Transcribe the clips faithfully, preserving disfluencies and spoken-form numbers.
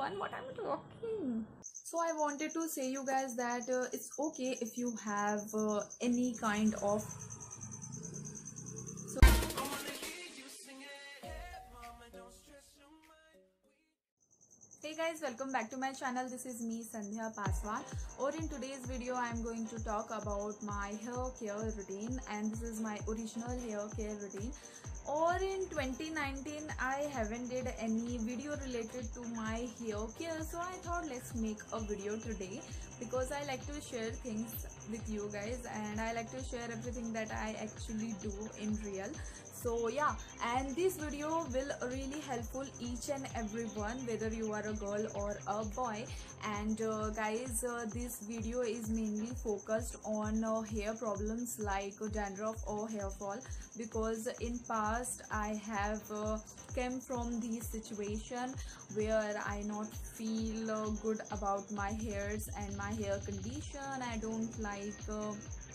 everyone, what I'm talking. So I wanted to say you guys that uh, it's okay if you have uh, any kind of so hey guys, welcome back to my channel. This is me, Sandhya Paswan, or in today's video I am going to talk about my hair care routine, and this is my original hair care routine. Or in twenty nineteen I haven't did any video related to my hair care, so I thought let's make a video today because I like to share things with you guys and I like to share everything that I actually do in real. So yeah, and this video will really helpful each and everyone, whether you are a girl or a boy. And uh, guys, uh, this video is mainly focused on uh, hair problems like dandruff or hair fall, because in past I have uh, came from this situation where I not feel uh, good about my hairs and my hair condition. I don't like uh,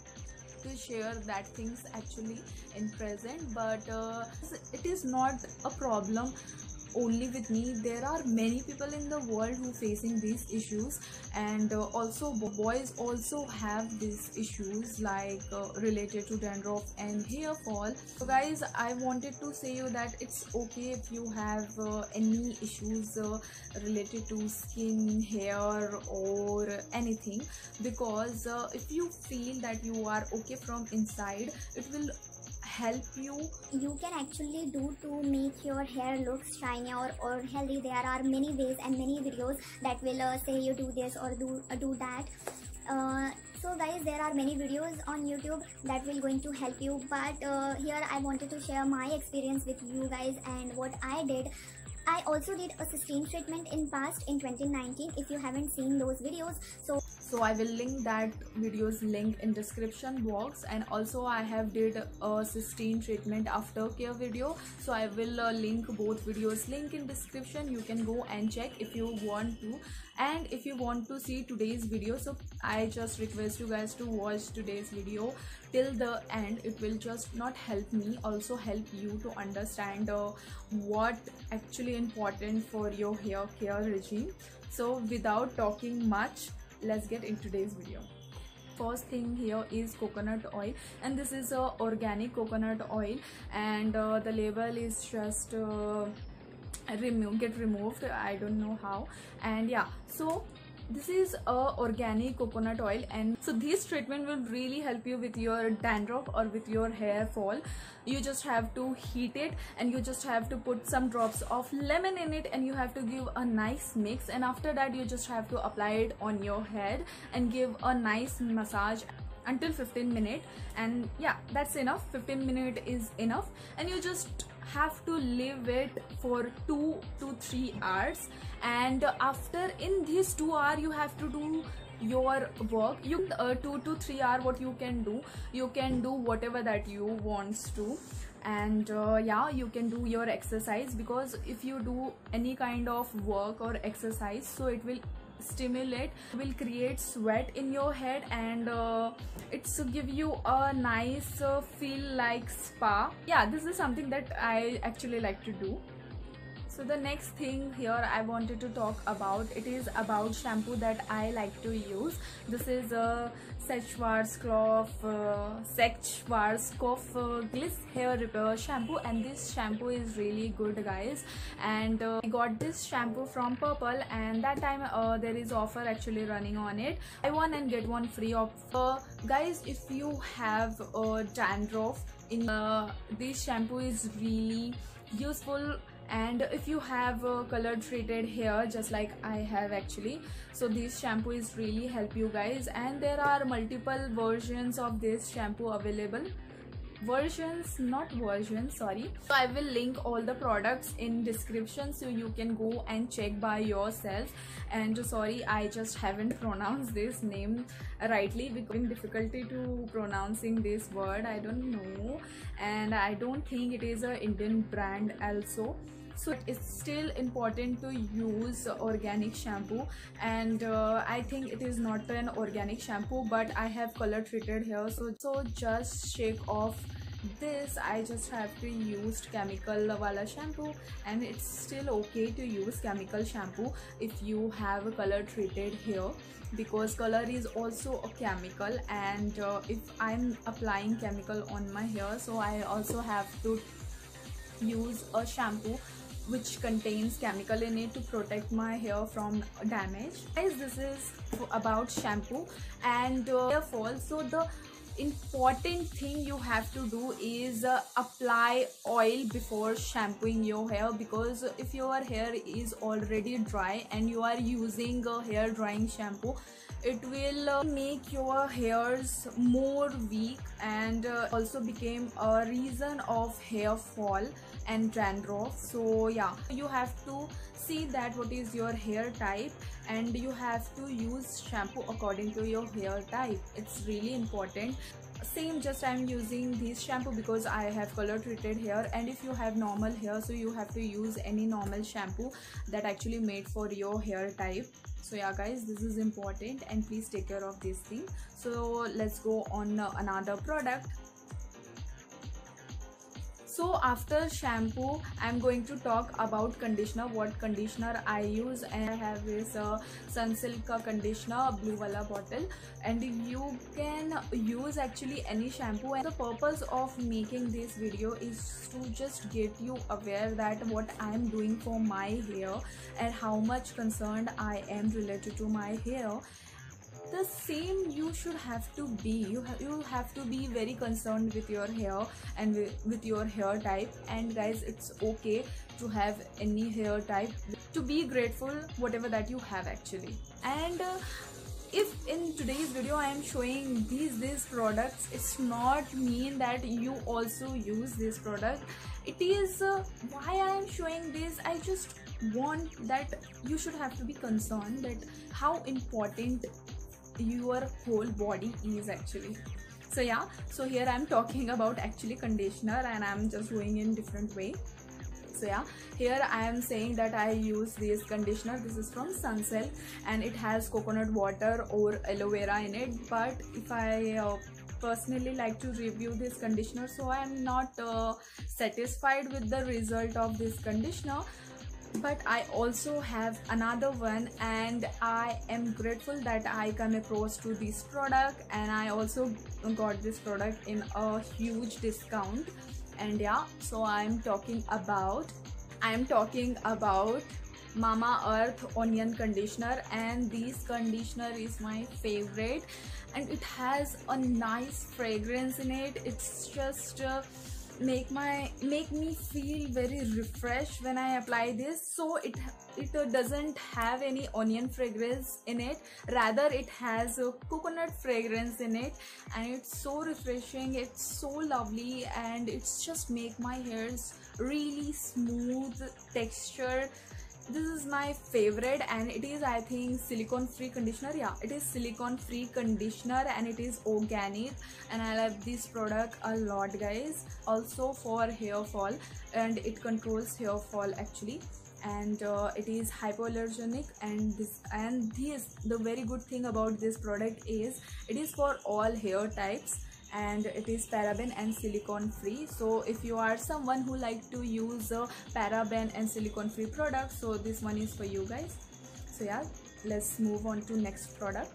to share that things actually in present, but uh, it is not a problem only with me. There are many people in the world who facing these issues, and uh, also boys also have these issues like uh, related to dandruff and hair fall. So guys, I wanted to say you that it's okay if you have uh, any issues uh, related to skin, hair or anything, because uh, if you feel that you are okay from inside, it will help you. You can actually do to make your hair look shiny or, or healthy. There are many ways and many videos that will uh, say you do this or do uh, do that. Uh, so guys, there are many videos on YouTube that will going to help you, but uh, here I wanted to share my experience with you guys and what I did. I also did a cysteine treatment in past in twenty nineteen, if you haven't seen those videos. So so I will link that videos link in description box, and also I have did a cysteine treatment aftercare video, so I will uh, link both videos link in description. You can go and check if you want to. And if you want to see today's video, so I just request you guys to watch today's video till the end. It will just not help me, also help you to understand uh, what actually important for your hair care regime. So without talking much, let's get into today's video. First thing here is coconut oil, and this is a organic coconut oil, and uh, the label is just uh, remove get removed, I don't know how. And yeah, so this is a organic coconut oil, and so this treatment will really help you with your dandruff or with your hair fall. You just have to heat it, and you just have to put some drops of lemon in it, and you have to give a nice mix, and after that you just have to apply it on your head and give a nice massage until fifteen minutes. And yeah, that's enough. fifteen minutes is enough, and you just have to leave it for two to three hours. And after in these two hours you have to do your work. You uh, two to three hour, what you can do, you can do whatever that you wants to. And uh, yeah, you can do your exercise, because if you do any kind of work or exercise, so it will stimulate, will create sweat in your head, and uh, it's to give you a nice uh, feel like spa. Yeah, this is something that I actually like to do. So the next thing here I wanted to talk about, it is about shampoo that I like to use. This is a Schwarzkopf uh, Schwarzkopf uh, Gliss hair repair shampoo, and this shampoo is really good guys. And uh, I got this shampoo from Purple, and that time uh, there is offer actually running on it, buy one and get one free offer. Guys, if you have uh, dandruff, in uh, this shampoo is really useful. And if you have uh, color treated hair just like I have actually, so this shampoo is really help you guys. And there are multiple versions of this shampoo available. Versions, not versions, sorry. So I will link all the products in description, so you can go and check by yourself. And sorry, I just haven't pronounced this name rightly, because I'm difficulty to pronouncing this word, I don't know. And I don't think it is a Indian brand also. So it's still important to use organic shampoo, and uh, I think it is not an organic shampoo, but I have color treated hair, so so just shake off this I just have to use chemical wala shampoo, and it's still okay to use chemical shampoo if you have a color treated hair, because color is also a chemical, and uh, if I'm applying chemical on my hair, so I also have to use a shampoo which contains chemical in it to protect my hair from damage. Guys, this is about shampoo and uh, hair fall. So the important thing you have to do is uh, apply oil before shampooing your hair, because if your hair is already dry and you are using a hair drying shampoo, it will uh, make your hairs more weak, and uh, also became a reason of hair fall and dandruff. So yeah, you have to see that what is your hair type, and you have to use shampoo according to your hair type. It's really important. Same, just I'm using this shampoo because I have color treated hair, and if you have normal hair, so you have to use any normal shampoo that actually made for your hair type. So yeah guys, this is important, and please take care of this thing. So let's go on uh, another product. So after shampoo, I'm going to talk about conditioner, what conditioner I use, and I have this uh, Sunsilk conditioner, blue wala bottle, and you can use actually any shampoo. And the purpose of making this video is to just get you aware that what I'm doing for my hair and how much concerned I am related to my hair. The same you should have to be. You have you have to be very concerned with your hair and with, with your hair type. And guys, it's okay to have any hair type, to be grateful whatever that you have actually. And uh, if in today's video I am showing these these products, it's not mean that you also use this product. It is uh, why I am showing this. I just want that you should have to be concerned that how important your whole body is actually. So yeah, so here I'm talking about actually conditioner, and I'm just doing in different way. So yeah, here I am saying that I use this conditioner. This is from Sunsilk, and it has coconut water or aloe vera in it. But if I uh, personally like to review this conditioner, so I am not uh, satisfied with the result of this conditioner. But I also have another one, and I am grateful that I come across to this product, and I also got this product in a huge discount. And yeah, so I'm talking about I'm talking about Mamaearth onion conditioner, and this conditioner is my favorite, and it has a nice fragrance in it. It's just uh, make my make me feel very refreshed when I apply this. So it it uh, doesn't have any onion fragrance in it, rather it has a coconut fragrance in it, and it's so refreshing, it's so lovely, and it's just make my hairs really smooth texture. This is my favorite, and it is, I think, silicone free conditioner. Yeah, it is silicone free conditioner, and it is organic, and I love this product a lot guys. Also for hair fall, and it controls hair fall actually, and uh, it is hypoallergenic. And this and this the very good thing about this product is it is for all hair types, and it is paraben and silicone free. So if you are someone who like to use uh, paraben and silicone free products, so this one is for you guys. So yeah, let's move on to next product.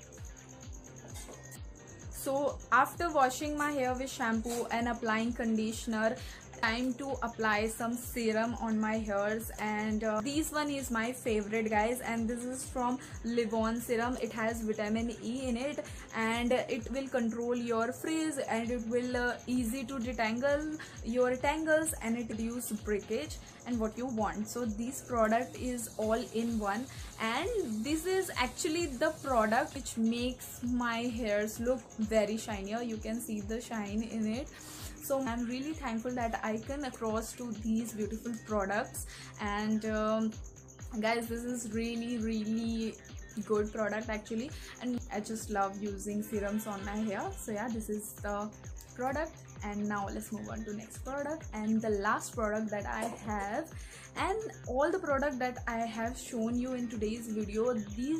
So after washing my hair with shampoo and applying conditioner, time to apply some serum on my hairs, and uh, this one is my favorite guys, and this is from Livon serum. It has vitamin E in it, and it will control your frizz, and it will uh, easy to detangle your tangles, and it reduce breakage and what you want. So this product is all in one, and this is actually the product which makes my hairs look very shinier. You can see the shine in it. So I'm really thankful that I come across to these beautiful products, and um, guys, this is really really good product actually, and I just love using serums on my hair. So yeah, this is the product, and now let's move on to next product, and the last product that I have. And all the product that I have shown you in today's video, these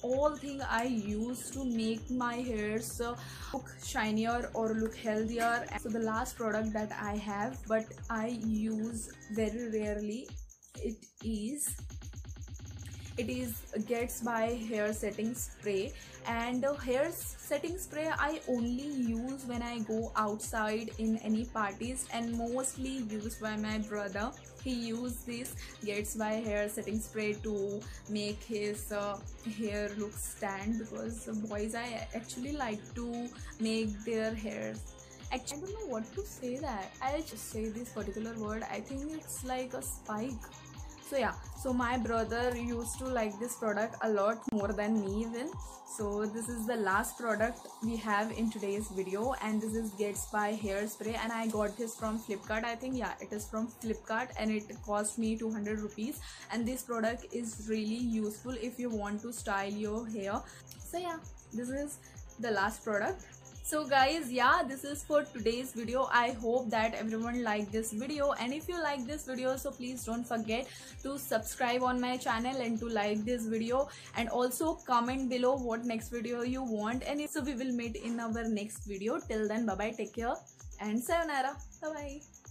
all thing I use to make my hairs uh, look shinier or look healthier. So the last product that I have, but I use very rarely, it is it is Gets by hair setting spray. And uh, hair setting spray I only use when I go outside in any parties, and mostly used by my brother. He used this Gets by hair setting spray to make his uh, hair look stand, because boys, I actually like to make their hair, actually I don't know what to say that I'll just say this particular word. I think it's like a spike. So yeah, so my brother used to like this product a lot more than me even. So this is the last product we have in today's video, and this is Gets by hairspray, and I got this from Flipkart. I think, yeah, it is from Flipkart, and it cost me two hundred rupees. And this product is really useful if you want to style your hair. So yeah, this is the last product. So guys, yeah, this is for today's video. I hope that everyone liked this video, and if you like this video, so please don't forget to subscribe on my channel and to like this video, and also comment below what next video you want. And so we will meet in our next video. Till then, bye bye, take care and sayonara, bye bye.